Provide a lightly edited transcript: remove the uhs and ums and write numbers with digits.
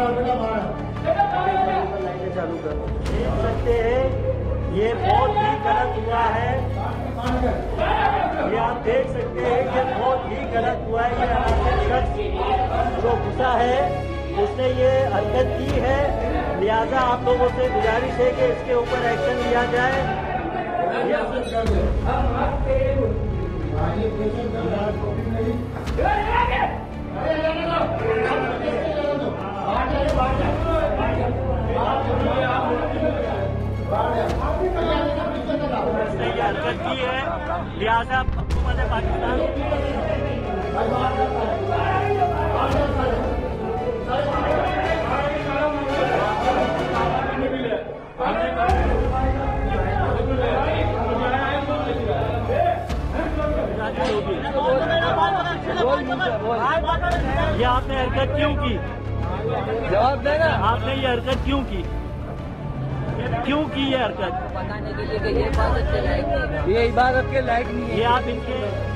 चालू कर देख सकते हैं, ये बहुत ही गलत हुआ है। ये आप देख सकते हैं कि बहुत ही गलत हुआ है। ये हमारे शख्स जो घुसा है उसने ये हरकत की है, लिहाजा आप लोगों से गुजारिश है कि इसके ऊपर एक्शन लिया जाए। हरकत की है, लिहाजा हुकूमत पाकिस्तान ये आपने हरकत क्यों की? जवाब देना। आपने ये हरकत क्यों की? क्यों की ये हरकत? बताने के लिए कि ये इबादत के लायक नहीं है। ये आप इनके